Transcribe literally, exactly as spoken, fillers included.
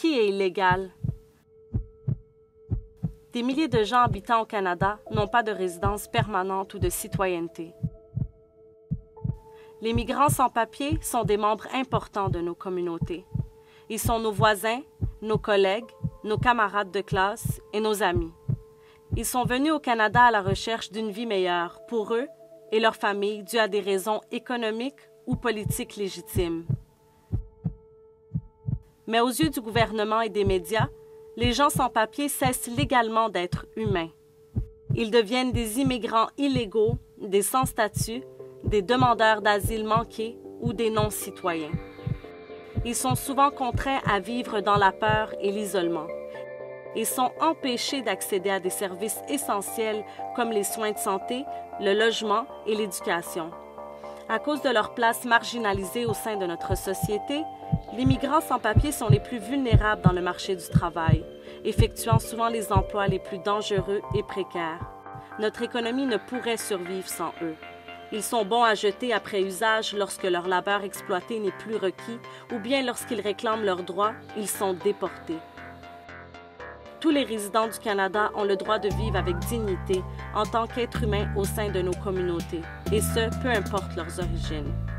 qui est illégal. Des milliers de gens habitant au Canada n'ont pas de résidence permanente ou de citoyenneté. Les migrants sans papier sont des membres importants de nos communautés. Ils sont nos voisins, nos collègues, nos camarades de classe et nos amis. Ils sont venus au Canada à la recherche d'une vie meilleure pour eux et leurs familles due à des raisons économiques ou politiques légitimes. Mais aux yeux du gouvernement et des médias, les gens sans papier cessent légalement d'être humains. Ils deviennent des immigrants illégaux, des sans-statut, des demandeurs d'asile manqués ou des non-citoyens. Ils sont souvent contraints à vivre dans la peur et l'isolement. Ils sont empêchés d'accéder à des services essentiels comme les soins de santé, le logement et l'éducation. À cause de leur place marginalisée au sein de notre société, les migrants sans papier sont les plus vulnérables dans le marché du travail, effectuant souvent les emplois les plus dangereux et précaires. Notre économie ne pourrait survivre sans eux. Ils sont bons à jeter après usage lorsque leur labeur exploité n'est plus requis ou bien lorsqu'ils réclament leurs droits, ils sont déportés. Tous les résidents du Canada ont le droit de vivre avec dignité en tant qu'êtres humains au sein de nos communautés, et ce, peu importe leurs origines.